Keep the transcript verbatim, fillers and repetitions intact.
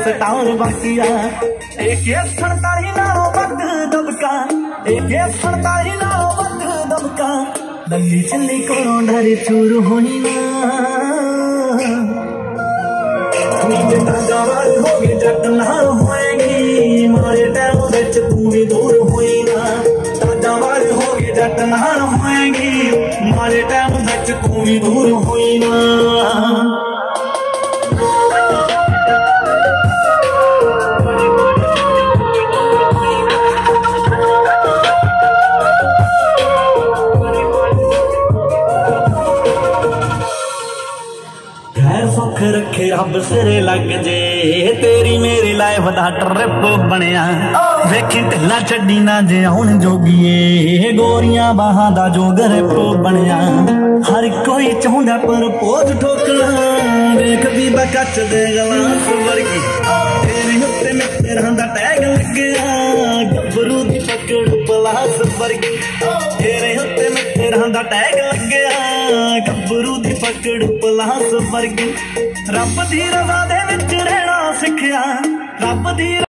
star बाकिया एक सड़ताली नालों वध दबका एक सड़ताली नालों वध दबका दंगी चली कोलों डरी चूर होनी ना होगी जट नाल होएगी मारे टाइम विच तू भी दूर होई ना ताजा वाल होगी जट नाल होएगी मारे टाइम विच तू भी दूर होई ना सुख रखे रब सिरे लग जे तेरी मेरी लाइफ दा ट्रिप बनया वेखी ढिला छड्डी ना जे आउण जोगीए गोरियां बाहां दा जो ग्रिप बनया हर कोई चाहुंदा पर पोज ठोकना वेखदी बकच दे गलास वर्गी तेरी उत्ते मित्तरां दा टैग लगया गबरू दी पकड़ पलास वर्गी तेरे उत्ते मित्तरां दा टैग लगया गबरू दी पकड़ पलास वर्गी रब दी रज़ा दे विच रहना सिखया रब दी